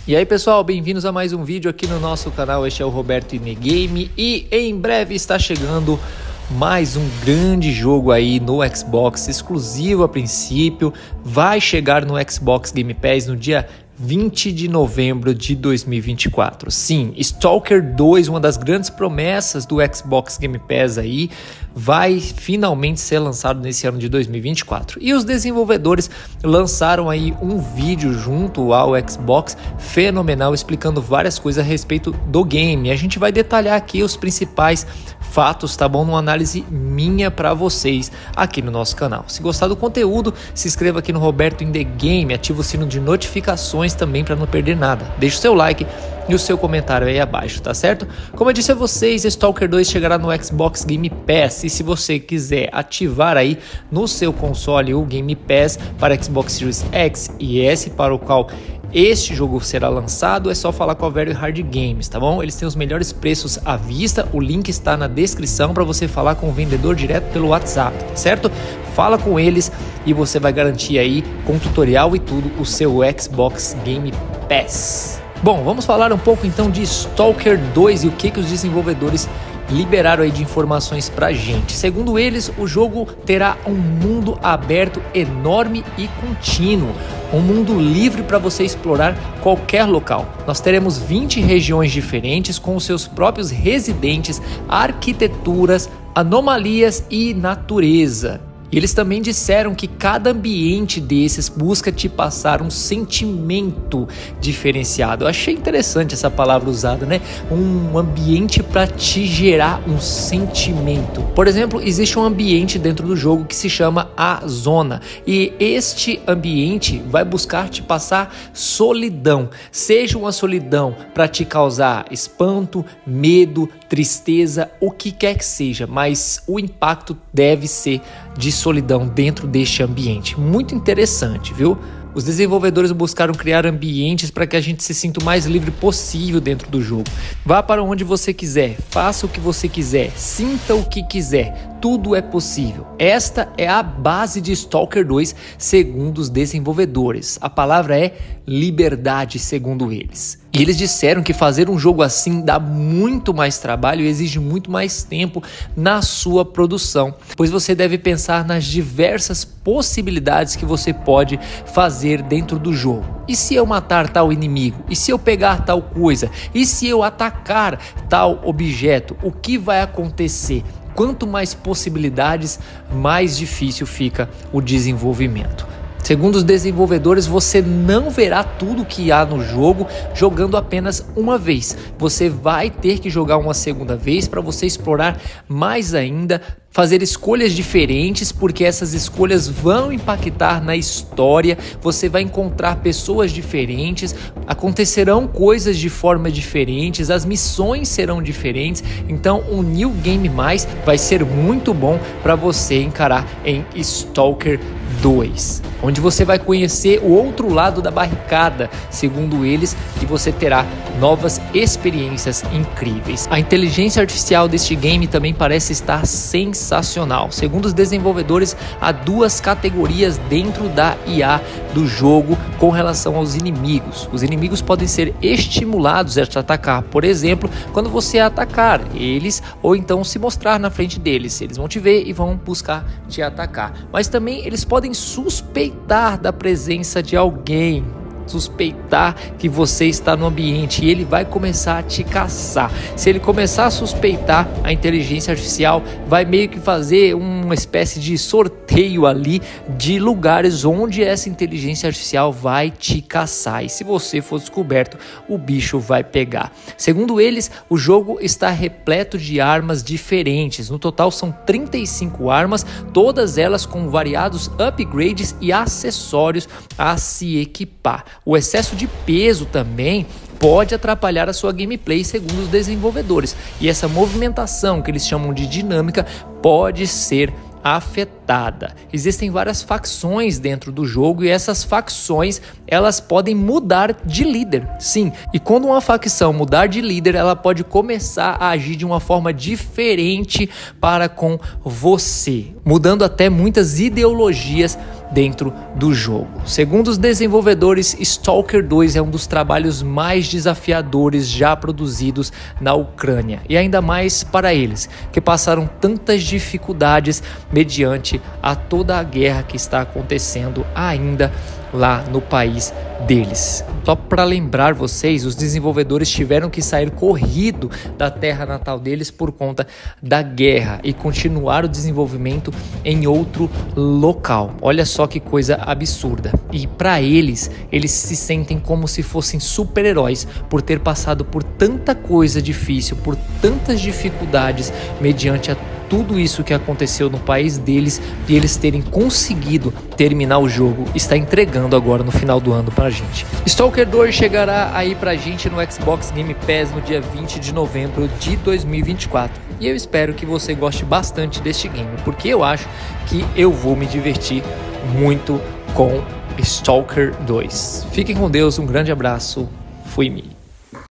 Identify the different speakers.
Speaker 1: E aí pessoal, bem-vindos a mais um vídeo aqui no nosso canal. Este é o Roberto Inegame e em breve está chegando mais um grande jogo aí no Xbox, exclusivo a princípio. Vai chegar no Xbox Game Pass no dia 20 de novembro de 2024. Sim, Stalker 2, uma das grandes promessas do Xbox Game Pass aí, vai finalmente ser lançado nesse ano de 2024. E os desenvolvedores lançaram aí um vídeo junto ao Xbox fenomenal, explicando várias coisas a respeito do game. A gente vai detalhar aqui os principais fatos, tá bom? Uma análise minha para vocês aqui no nosso canal. Se gostar do conteúdo, se inscreva aqui no Roberto in the Game, ativa o sino de notificações também para não perder nada. Deixe o seu like e o seu comentário aí abaixo, tá certo? Como eu disse a vocês, Stalker 2 chegará no Xbox Game Pass, e se você quiser ativar aí no seu console o Game Pass para Xbox Series X e S, para o qual este jogo será lançado, é só falar com a Very Hard Games, tá bom? Eles têm os melhores preços à vista, o link está na descrição para você falar com o vendedor direto pelo WhatsApp, certo? Fala com eles e você vai garantir aí, com tutorial e tudo, o seu Xbox Game Pass. Bom, vamos falar um pouco então de Stalker 2 e o que os desenvolvedores liberaram aí de informações pra gente. Segundo eles, o jogo terá um mundo aberto enorme e contínuo, um mundo livre para você explorar qualquer local. Nós teremos 20 regiões diferentes com os seus próprios residentes, arquiteturas, anomalias e natureza. E eles também disseram que cada ambiente desses busca te passar um sentimento diferenciado. Eu achei interessante essa palavra usada, né? Um ambiente para te gerar um sentimento. Por exemplo, existe um ambiente dentro do jogo que se chama A Zona. E este ambiente vai buscar te passar solidão. Seja uma solidão para te causar espanto, medo, tristeza, o que quer que seja. Mas o impacto deve ser de solidão dentro deste ambiente. Muito interessante, viu? Os desenvolvedores buscaram criar ambientes para que a gente se sinta o mais livre possível dentro do jogo. Vá para onde você quiser, faça o que você quiser, sinta o que quiser, tudo é possível. Esta é a base de Stalker 2, segundo os desenvolvedores. A palavra é liberdade, segundo eles. E eles disseram que fazer um jogo assim dá muito mais trabalho e exige muito mais tempo na sua produção, pois você deve pensar nas diversas possibilidades que você pode fazer dentro do jogo. E se eu matar tal inimigo? E se eu pegar tal coisa? E se eu atacar tal objeto? O que vai acontecer? Quanto mais possibilidades, mais difícil fica o desenvolvimento. Segundo os desenvolvedores, você não verá tudo que há no jogo jogando apenas uma vez. Você vai ter que jogar uma segunda vez para você explorar mais ainda, fazer escolhas diferentes, porque essas escolhas vão impactar na história. Você vai encontrar pessoas diferentes, acontecerão coisas de forma diferentes, as missões serão diferentes. Então o New Game Mais vai ser muito bom para você encarar em Stalker 2, onde você vai conhecer o outro lado da barricada, segundo eles, e você terá novas experiências incríveis. A inteligência artificial deste game também parece estar sensacional. Segundo os desenvolvedores, há duas categorias dentro da IA do jogo com relação aos inimigos. Os inimigos podem ser estimulados a te atacar, por exemplo, quando você atacar eles ou então se mostrar na frente deles. Eles vão te ver e vão buscar te atacar. Mas também eles podem suspeitar da presença de alguém, suspeitar que você está no ambiente e ele vai começar a te caçar. Se ele começar a suspeitar, a inteligência artificial vai meio que fazer uma espécie de sorteio ali de lugares onde essa inteligência artificial vai te caçar, e se você for descoberto, o bicho vai pegar. Segundo eles, o jogo está repleto de armas diferentes. No total são 35 armas, todas elas com variados upgrades e acessórios a se equipar. O excesso de peso também pode atrapalhar a sua gameplay, segundo os desenvolvedores, e essa movimentação que eles chamam de dinâmica pode ser afetada. Existem várias facções dentro do jogo e essas facções elas podem mudar de líder. Sim, e quando uma facção mudar de líder, ela pode começar a agir de uma forma diferente para com você, mudando até muitas ideologias dentro do jogo. Segundo os desenvolvedores, Stalker 2 é um dos trabalhos mais desafiadores já produzidos na Ucrânia, e ainda mais para eles, que passaram tantas dificuldades mediante a toda a guerra que está acontecendo ainda lá no país deles. Só para lembrar vocês, os desenvolvedores tiveram que sair corrido da terra natal deles por conta da guerra e continuar o desenvolvimento em outro local. Olha só que coisa absurda. E para eles se sentem como se fossem super-heróis por ter passado por tanta coisa difícil, por tantas dificuldades mediante a tudo isso que aconteceu no país deles, e eles terem conseguido terminar o jogo, está entregando agora no final do ano pra gente. Stalker 2 chegará aí pra gente no Xbox Game Pass no dia 20 de novembro de 2024. E eu espero que você goste bastante deste game, porque eu acho que eu vou me divertir muito com Stalker 2. Fiquem com Deus, um grande abraço, fui-me.